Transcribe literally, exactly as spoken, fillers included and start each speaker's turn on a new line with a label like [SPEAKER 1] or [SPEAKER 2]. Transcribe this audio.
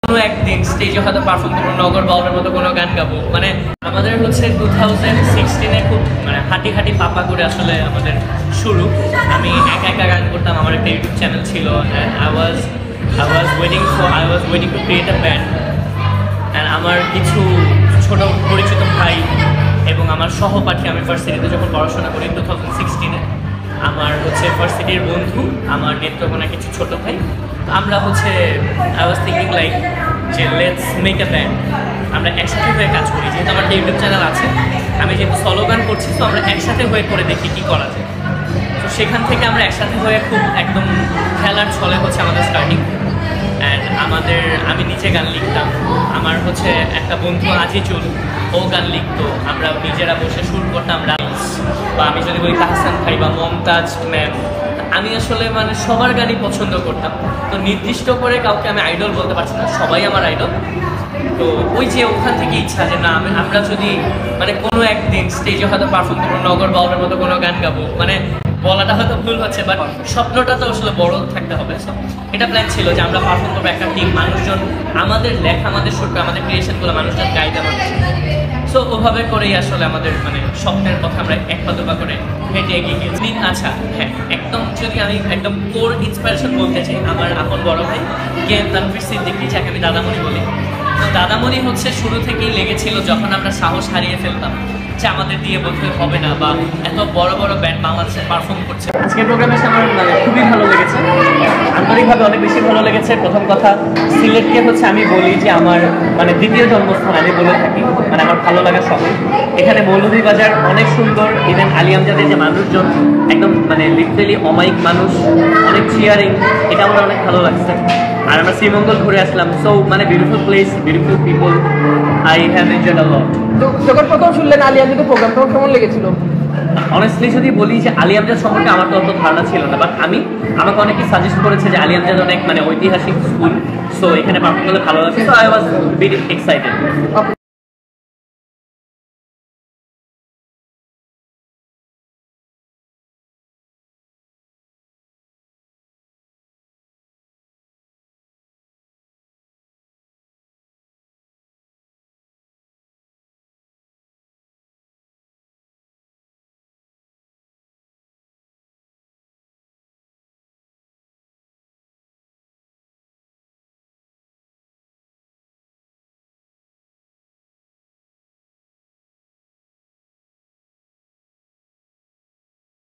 [SPEAKER 1] কোনো একদিন স্টেজে হয়তো পারফর্ম করবো, নগর বাউলের মতো কোনো গান গাবো। মানে আমাদের হচ্ছে টু থাউজেন্ড সিক্সটিনে খুব মানে হাঁটি হাঁটি পাপা করে আসলে আমাদের শুরু। আমি একা একা গান করতাম, আমার একটা ইউটিউব চ্যানেল ছিল। I was I was waiting for I was waiting to create a band. And আমার কিছু ছোটো পরিচিত ভাই এবং আমার সহপাঠী, আমি ভার্সিটিতে যখন পড়াশোনা করি টু থাউজেন্ড সিক্সটিনে, আমার হচ্ছে ভার্সিটির বন্ধু, আমার নেত্রকোনা কিছু ছোটো ভাই, আমরা হচ্ছে আই ওয়াজ থিঙ্কিং লাইক যে লেটস মেক আ ব্যান্ড, আমরা একসাথে হয়ে কাজ করি। যেহেতু আমার একটা ইউটিউব চ্যানেল আছে, আমি যেহেতু সলো গান করছি, তো আমরা একসাথে হয়ে করে দেখি কী করা যায়। তো সেখান থেকে আমরা একসাথে হয়ে খুব একদম খেলার ছলে হচ্ছে আমাদের স্টার্টিং। অ্যান্ড আমাদের আমি নিচে গান লিখতাম, আমার হচ্ছে একটা বন্ধু আজিজুল, ও গান লিখতো, আমরা নিজেরা বসে সুর করতাম রাইস, বা আমি যদি বলি তাহসান ভাই বা মমতাজ ম্যাম। আমি আসলে মানে সবার গানই পছন্দ করতাম। তো নির্দিষ্ট করে কাউকে আমি আইডল বলতে পারছি না, সবাই আমার আইডল। তো ওই যে ওখান থেকে ইচ্ছা যে না আমরা যদি মানে কোনো একদিন স্টেজে হয়তো পারফর্ম করবো, নগর বাউলের মতো কোনো গান গাবো। মানে বলাটা হয়তো ভুল হচ্ছে, বাট স্বপ্নটা তো আসলে বড় থাকতে হবে। এটা প্ল্যান ছিল যে আমরা পারফর্ম করবো একটা টিম, মানুষজন আমাদের লেখা, আমাদের সুর, আমাদের ক্রিয়েশনগুলো মানুষজন গাইতে পারবে। সো ওভাবে করেই আসলে আমাদের মানে স্বপ্নের কথা আমরা এক পা দুপা করে হেঁটে এগিয়ে গিয়েছি। আচ্ছা হ্যাঁ, একদম যদি আমি একদম কোর ইন্সপিরেশন বলতে চাই, আমার আপন বড় ভাই জ্ঞান তানফির সিদ্দিকী, যাকে আমি দাদামণি বলি। তো দাদামণি হচ্ছে শুরু থেকেই লেগেছিল যখন আমরা সাহস হারিয়ে ফেলতাম যে আমাদের দিয়ে বোধহয় হবে না, বা এত বড় বড় ব্যান্ড বাংলাদেশে পারফর্ম করছে। আজকের প্রোগ্রামে এসে আমার মানে খুবই ভালো লেগেছে, আন্তরিকভাবে অনেক বেশি ভালো লেগেছে। প্রথম কথা, সিলেটকে হচ্ছে আমি বলি যে আমার মানে দ্বিতীয় জন্মস্থান আমি বলে থাকি, মানে আমার ভালো লাগা শহর। এখানে মৌলভীবাজার অনেক সুন্দর, ইভেন আলিয়ামজাদের যে মানুষজন একদম মানে লিটারেলি অমায়িক মানুষ, অনেক চিয়ারিং, এটা আমার অনেক ভালো লাগছে। আর আমরা শ্রীমঙ্গল ঘুরে আসলাম, সো মানে beautiful place, beautiful people, I have enjoyed a lot.
[SPEAKER 2] যখন প্রথম শুনলেন আলিয়ামজাদের প্রোগ্রাম, তখন কেমন লেগেছিল?
[SPEAKER 1] অনেস্টলি যদি বলি যে আলিয়ামজাদ সম্পর্কে আমার তো অত ধারণা ছিল না, বাট আমি আমাকে অনেকেই সাজেস্ট করেছে যে আলিয়ামজাদ অনেক মানে ঐতিহাসিক স্কুল, সো এখানে পারফর্ম করলে ভালো লাগছে। So I was very excited.